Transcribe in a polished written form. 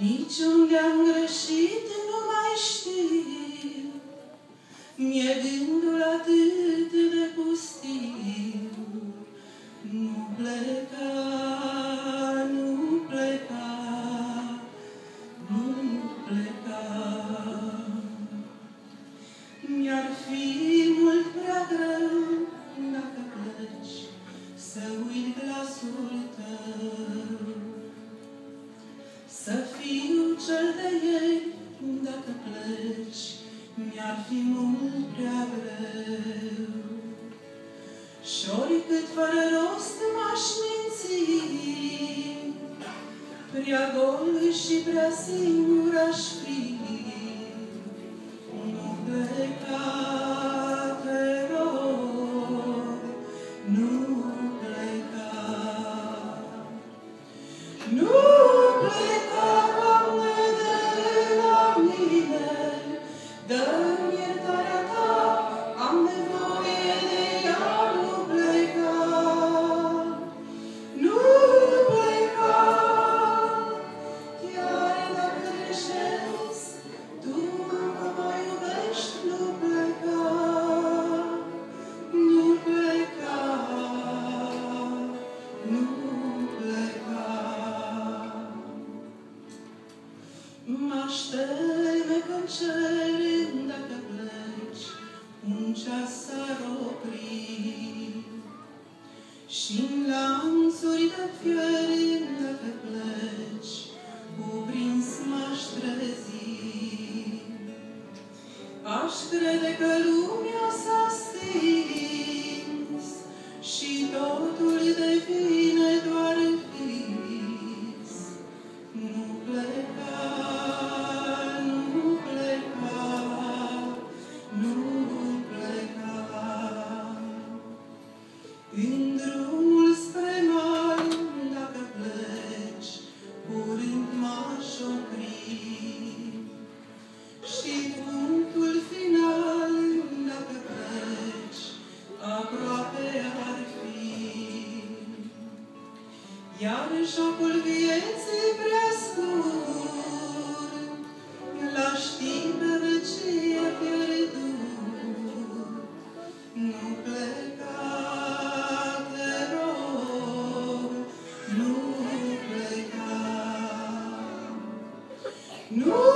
Nici unde am greșit nu mai știu, mi-e gândul atât de pustiu. Nu pleca, nu pleca, nu pleca. Mi-ar fi mult prea greu dacă pleci să uit glasul tău. Să fiu cel de ieri dacă pleci, mi-ar fi mult prea greu. Și oricât fără rost m-aș minți, prea gol și prea singur aș fi. Nu pleca, te rog, nu pleca. Nu pleca, Doamne, de la mine, dă-mi iertarea Ta, am nevoie de ea. Nu pleca, nu pleca, chiar dacă greșesc, Tu încă mă iubești. Nu pleca, nu pleca, nu pleca. M-aș teme că-n cer dacă pleci, un ceas s-ar opri și-n lanțuri de fier dacă pleci, cuprins m-aș trezi. Aș crede că lumea s-a stins și totul devine doar vis. Nu pleca, nu pleca, nu pleca. În drumul spre mare, dacă pleci, curând m-aș opri. Și punctul final, dacă pleci, aproape ar fi. Iar jocul vieții prea scurt, l-aș ști pe vecie pierdut. Nu pleca, te rog, nu pleca. Nu